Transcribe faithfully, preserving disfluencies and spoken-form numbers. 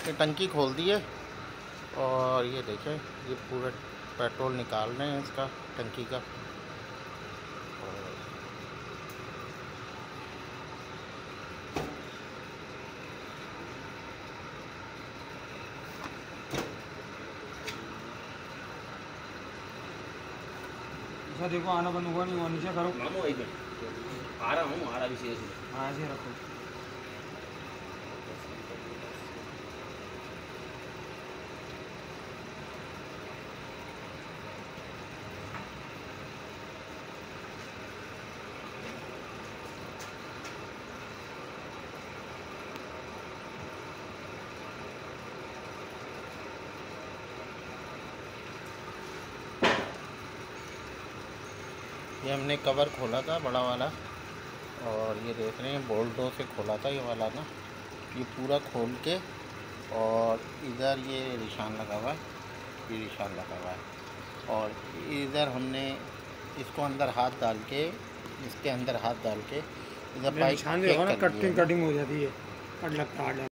ये टंकी खोल दी है और ये देखें ये पूरा पेट्रोल निकाल रहे हैं इसका टंकी का। अच्छा देखो आना बंद हुआ नहीं हुआ, नीचे करो मामू एक मिनट आ रहा हूँ, आ रहा भी सीधे सीधे। हाँ ऐसे रखो। ये हमने कवर खोला था बड़ा वाला और ये देख रहे हैं बोल्टों से खोला था ये वाला ना, ये पूरा खोल के और इधर ये निशान लगा हुआ है, ये निशान लगा हुआ है और इधर हमने इसको अंदर हाथ डाल के, इसके अंदर हाथ डाल के इधर पाइप निशान देखो ना, कटिंग कटिंग हो जाती है, कट लगता है।